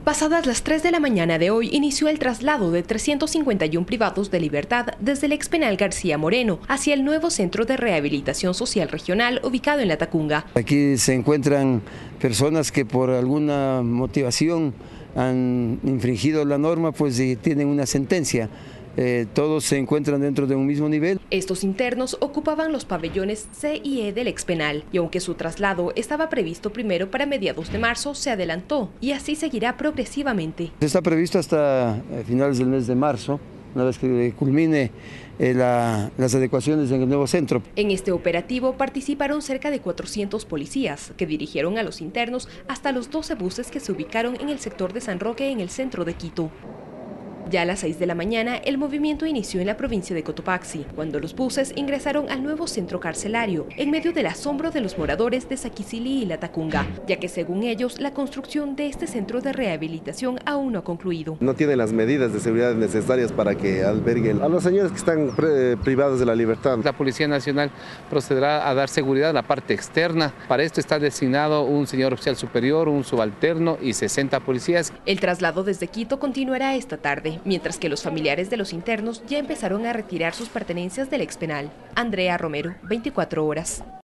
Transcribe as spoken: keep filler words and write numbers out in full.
Pasadas las tres de la mañana de hoy inició el traslado de trescientos cincuenta y uno privados de libertad desde el expenal García Moreno hacia el nuevo Centro de Rehabilitación Social Regional ubicado en La Tacunga. Aquí se encuentran personas que por alguna motivación han infringido la norma, pues y tienen una sentencia. Eh, todos se encuentran dentro de un mismo nivel. Estos internos ocupaban los pabellones C y E del expenal y aunque su traslado estaba previsto primero para mediados de marzo, se adelantó y así seguirá progresivamente. Está previsto hasta finales del mes de marzo, una vez que culmine eh, la, las adecuaciones en el nuevo centro. En este operativo participaron cerca de cuatrocientos policías que dirigieron a los internos hasta los doce buses que se ubicaron en el sector de San Roque en el centro de Quito. Ya a las seis de la mañana, el movimiento inició en la provincia de Cotopaxi, cuando los buses ingresaron al nuevo centro carcelario, en medio del asombro de los moradores de Saquicilí y La Tacunga, ya que según ellos, la construcción de este centro de rehabilitación aún no ha concluido. No tiene las medidas de seguridad necesarias para que alberguen a los señores que están privados de la libertad. La Policía Nacional procederá a dar seguridad a la parte externa. Para esto está designado un señor oficial superior, un subalterno y sesenta policías. El traslado desde Quito continuará esta tarde, mientras que los familiares de los internos ya empezaron a retirar sus pertenencias del expenal. Andrea Romero, veinticuatro horas.